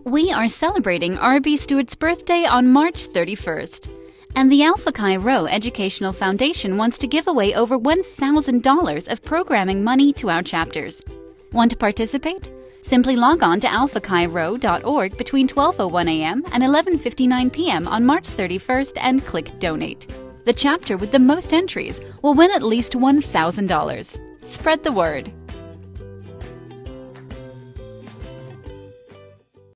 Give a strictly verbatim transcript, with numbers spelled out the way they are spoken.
We are celebrating R B Stewart's birthday on March thirty-first, and the Alpha Chi Rho Educational Foundation wants to give away over one thousand dollars of programming money to our chapters. Want to participate? Simply log on to alpha chi rho dot org between twelve oh one a m and eleven fifty-nine p m on March thirty-first and click Donate. The chapter with the most entries will win at least one thousand dollars. Spread the word.